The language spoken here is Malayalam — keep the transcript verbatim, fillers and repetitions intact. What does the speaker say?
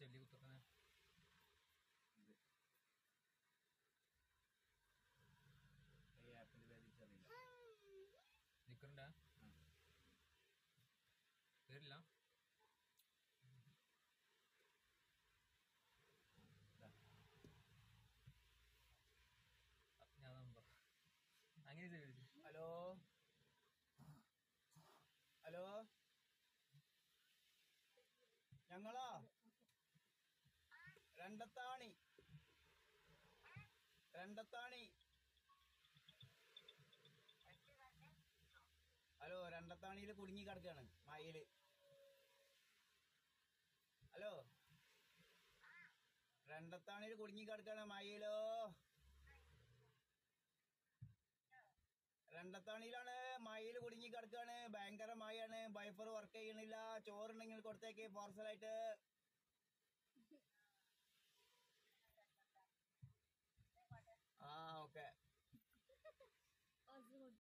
ചെല്ലി കുത്തനെ ഈ ആപ്പിന്റെ പേര് അറിയില്ല. നിക്കറുണ്ടാ പേരില്ല. ഞാൻ നമ്പർ അങ്ങനെ ചോദിച്ചു. ഹലോ ഹലോ ഞങ്ങളാ രണ്ടത്താണി രണ്ടത്താണി ഹലോ രണ്ടത്താണിയിൽ കുടുങ്ങി കിടക്കുകയാണ് മയില്. ഹലോ രണ്ടത്താണിയിൽ കുടുങ്ങി കിടക്കുകയാണ് മയിലോ. രണ്ടത്താണിയിലാണ് മയിൽ കുടുങ്ങി കിടക്കുകയാണ്. ഭയങ്കര മഴയാണ്. വൈഫർ വർക്ക് ചെയ്യണില്ല. ചോറുണ്ടെങ്കിൽ കൊടുത്തേക്ക് പാർസലായിട്ട്.